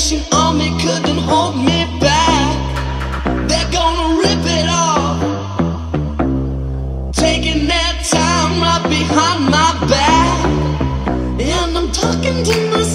Salvation Army couldn't hold me back. They're gonna rip it off, taking their time right behind my back. And I'm talking to myself.